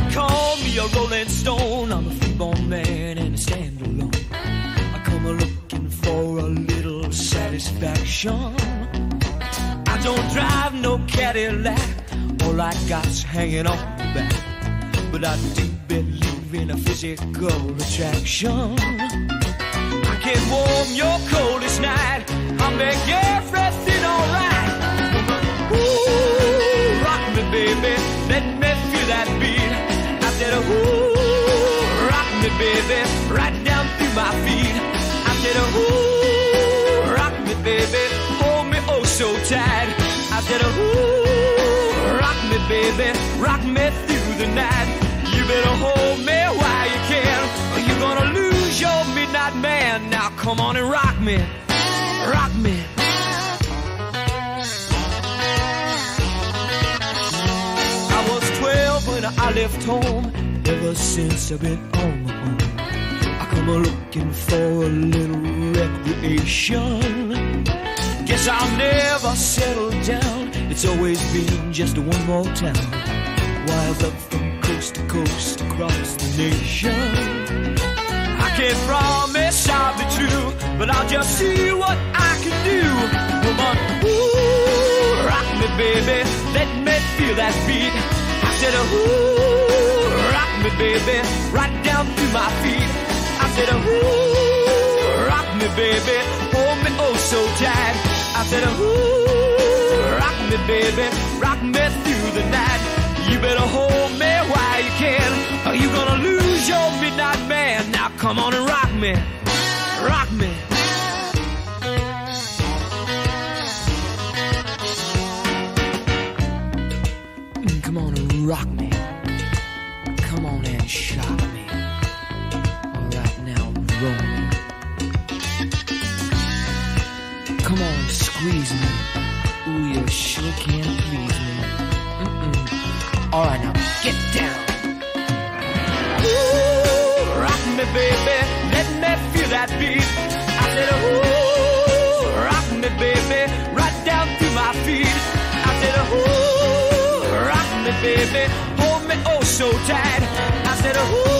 call me a rolling stone. I'm a freeborn man and I stand alone. I come looking for a little satisfaction. I don't drive no Cadillac, all I got's hanging on the back. But I do believe in a physical attraction. I can warm your coldest night, I'll make everything alright. Ooh, rock me baby, let me feel that beat. I said ooh, rock me baby, right down through my feet. I said ooh, rock me baby, hold me oh so tight. I said ooh, rock me baby, rock me through the night. You better hold me while you can, or you're gonna lose your midnight man. Now come on and rock me, rock me. I was 12 when I left home. Ever since I've been on my own. I come looking for a little recreation. Guess I'll never settle down. It's always been just one more town. Wild up from coast to coast across the nation. I can't promise I'll be true, but I'll just see what I can do. Come on, ooh, rock me baby, let me feel that beat. I said ooh, rock me baby, right down through my feet. I said ooh, rock me baby, hold me oh so tight. I said ooh, rock me baby, rock me through the night. You better hold me while you can, or you're gonna lose your midnight man. Now come on and rock me, rock me. Come on and rock me. Come on and shock me. Alright now, roll me. Come on and squeeze me. Ooh, you sure can please me. Alright now, get down. Ooh, rock me baby, let me feel that beat. I said ooh, rock me baby, right down through my feet. I said ooh, rock me baby, hold me oh so tight. I said ooh,